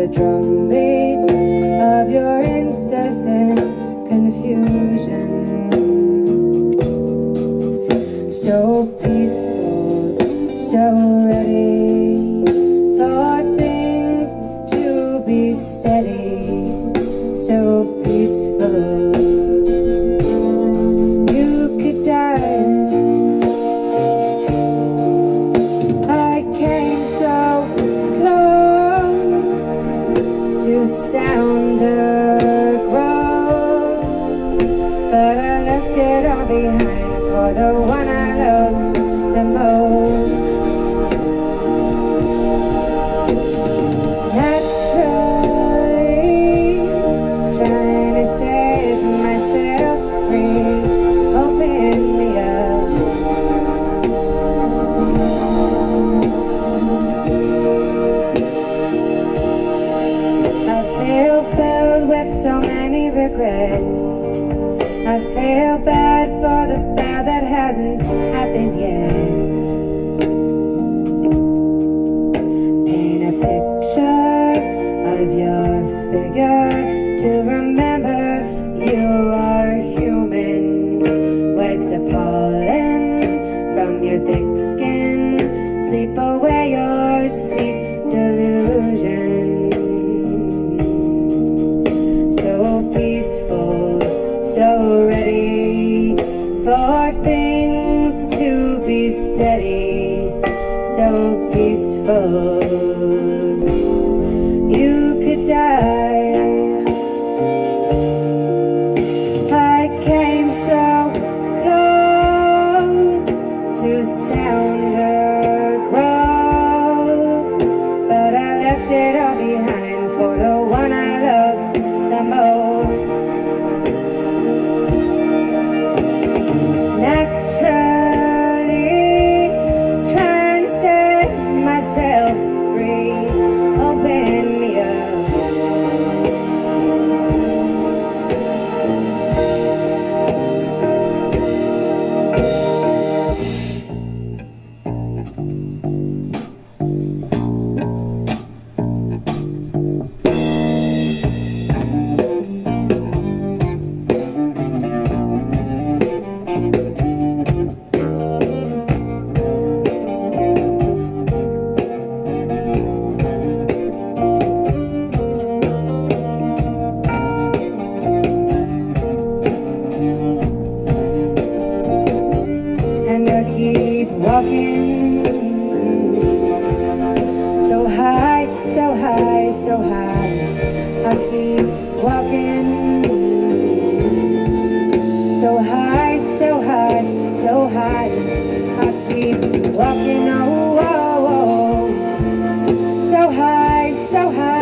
drumbeat of your incessant confusion. So peaceful, so ready for things to be steady. So peaceful, you could die. I came so close to sound a groan, but I left it all behind for the one I loved the most. Naturally trying to set myself free, open me up. I feel filled with so many regrets. I feel bad for the bad that hasn't happened yet. Paint a picture of your figure to remember you are human. Wipe the pollen from your thick skin, sleep away your sleep delusion. So peaceful, so ready for things to be steady. So peaceful, you could die. I came so close to sound a groan, but I left it all behind for the one I loved the most. Naturally trying to set myself free, open me up. And I keep walking so high, so high, so high. I keep walking so high, so high, so high. I keep walking, oh, oh, oh. So high, so high.